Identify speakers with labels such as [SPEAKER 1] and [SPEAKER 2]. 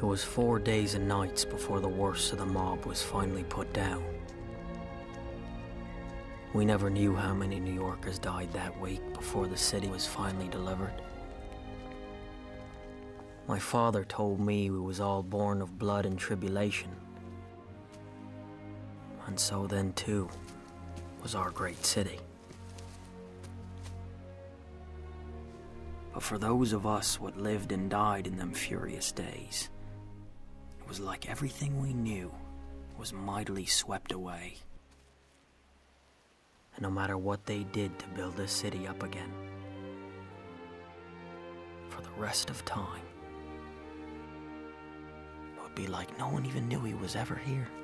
[SPEAKER 1] It was 4 days and nights before the worst of the mob was finally put down. We never knew how many New Yorkers died that week before the city was finally delivered. My father told me we was all born of blood and tribulation. And so then too was our great city. But for those of us what lived and died in them furious days, it was like everything we knew was mightily swept away. And no matter what they did to build this city up again, for the rest of time, it would be like no one even knew he was ever here.